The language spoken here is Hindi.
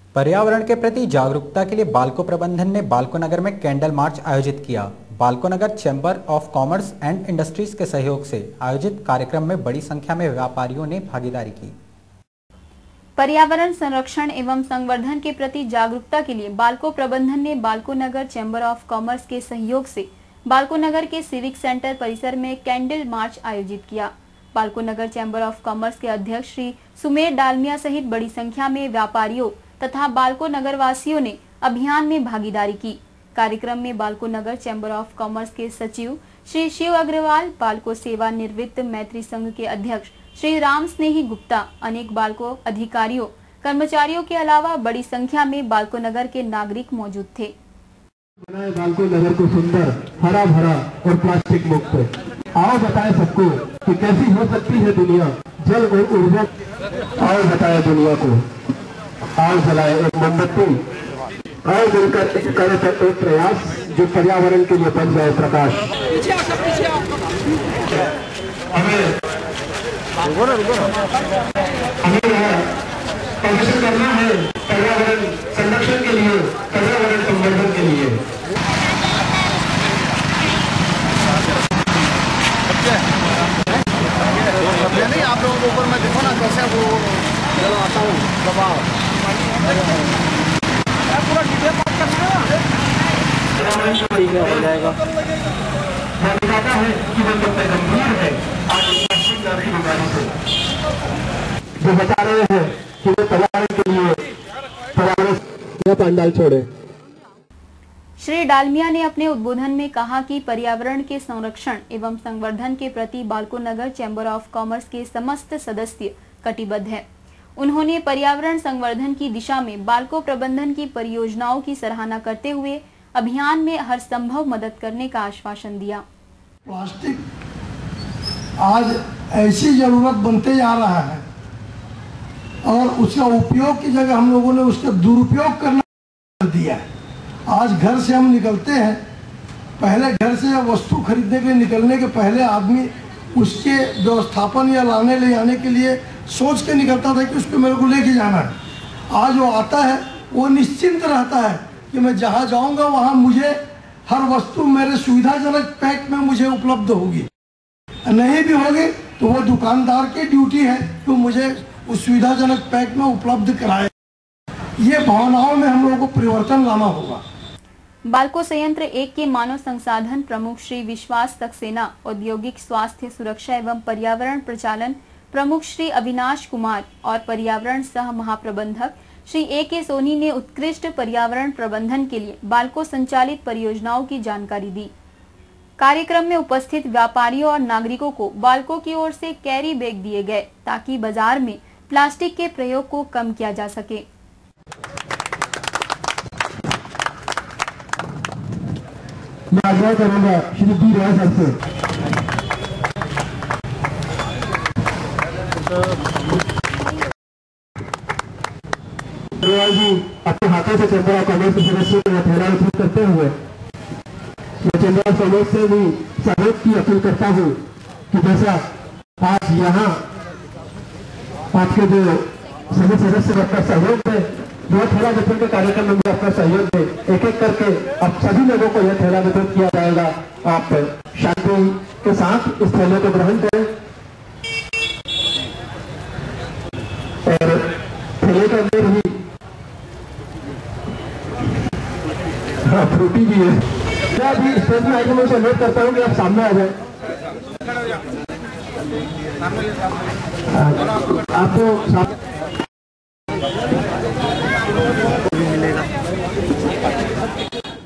पर्यावरण के प्रति जागरूकता के लिए बाल्को प्रबंधन ने बाल्को नगर में कैंडल मार्च आयोजित किया। Balco Nagar chamber of commerce and industries के सहयोग से आयोजित कार्यक्रम में बड़ी संख्या में व्यापारियों ने भागीदारी की। पर्यावरण संरक्षण एवं संवर्धन के प्रति जागरूकता के लिए बाल्को प्रबंधन ने Balco Nagar chamber of commerce के सहयोग से बाल्को नगर के सिविक सेंटर परिसर में कैंडल मार्च आयोजित किया। Balco Nagar chamber of commerce के अध्यक्ष श्री सुमेर डालमिया सहित बड़ी संख्या में व्यापारियों तथा बाल्को नगर वासियों ने अभियान में भागीदारी की। कार्यक्रम में Balco Nagar chamber of commerce के सचिव श्री शिव अग्रवाल, बाल्को सेवा निवृत्त मैत्री संघ के अध्यक्ष श्री राम स्नेही गुप्ता, अनेक बाल्को अधिकारियों कर्मचारियों के अलावा बड़ी संख्या में बाल्को नगर के नागरिक मौजूद थे। बनाए बाल्को नगर को सुंदर, हरा भरा और प्लास्टिक मुक्त। आओ बताएं सबको कि कैसी हो सकती है दुनिया जल और ऊर्जा। आओ बताएं दुनिया को, आओ जलाए एक मोमबत्ती, आओ मिलकर एक प्रयास जो पर्यावरण के लिए बन जाए प्रकाश। हमें प्रदर्शन करना है पर्यावरण संरक्षण के लिए, पर्यावरण संवर्धन के लिए। नहीं, आप लोगों के ऊपर मैं देखो ना कैसे वो आता हूँ दबाव पूरा डिटेल बात करना हो जाएगा। मैं बताता है कि वो कितने गंभीर है आज की बीमारी से, जो बता रहे हैं कि वो पर्यावरण के लिए पर्यावरण पंडाल छोड़े। श्री डालमिया ने अपने उद्बोधन में कहा कि पर्यावरण के संरक्षण एवं संवर्धन के प्रति Balco Nagar chamber of commerce के समस्त सदस्य कटिबद्ध है। उन्होंने पर्यावरण संवर्धन की दिशा में बाल्को प्रबंधन की परियोजनाओं की सराहना करते हुए अभियान में हर संभव मदद करने का आश्वासन दिया। प्लास्टिक आज ऐसी जरूरत बनते जा रहा है और उसका उपयोग की जगह हम लोगों ने उसका दुरुपयोग करना कर दिया है। आज घर से हम निकलते हैं, पहले घर से वस्तु खरीदने के लिए निकलने के पहले आदमी उसके व्यवस्थापन या लाने ले जाने के लिए सोच के निकलता था कि उसको मेरे को लेके जाना है। आज वो आता है, वो निश्चिंत रहता है कि मैं जहाँ जाऊँगा वहाँ मुझे हर वस्तु मेरे सुविधाजनक पैक में मुझे उपलब्ध होगी। नहीं भी होगी तो वो दुकानदार की ड्यूटी है कि मुझे उस सुविधाजनक पैक में उपलब्ध कराए। ये भावनाओं में हम लोगों को परिवर्तन लाना होगा। बाल्को संयंत्र 1 के मानव संसाधन प्रमुख श्री विश्वास सक्सेना, औद्योगिक स्वास्थ्य सुरक्षा एवं पर्यावरण प्रचालन प्रमुख श्री अविनाश कुमार और पर्यावरण सह महाप्रबंधक श्री A.K. सोनी ने उत्कृष्ट पर्यावरण प्रबंधन के लिए बाल्को संचालित परियोजनाओं की जानकारी दी। कार्यक्रम में उपस्थित व्यापारियों और नागरिकों को बाल्को की ओर से कैरी बैग दिए गए ताकि बाजार में प्लास्टिक के प्रयोग को कम किया जा सके। मैं आग्रह करूंगा श्री बी राय साहब से, जी अपने हाथों से चैम्बर ऑफ कॉमर्स के सदस्यों को थैला वितरित करते हुए मैं चैम्बर ऑफ कॉमर्स से भी सहयोग की अपील करता हूँ कि जैसा आज यहाँ आपके जो सभी सदस्य अपना सहयोग दें, जो थैला वितरण के कार्यक्रम में भी अपना सहयोग दें। एक एक करके अब सभी लोगों को यह थैला वितरित किया जाएगा। आप शांति के साथ इस थैले को ग्रहण करें और थैले के अंदर ही फ्रूटी भी है। मैं अभी स्टेशन आइटमों से अनुरोध करता हूँ कि आप सामने आ जाए। आपको